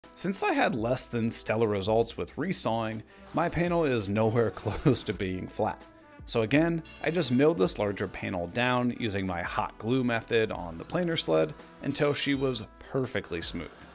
Since I had less than stellar results with resawing, my panel is nowhere close to being flat. So again, I just milled this larger panel down using my hot glue method on the planer sled until she was perfectly smooth.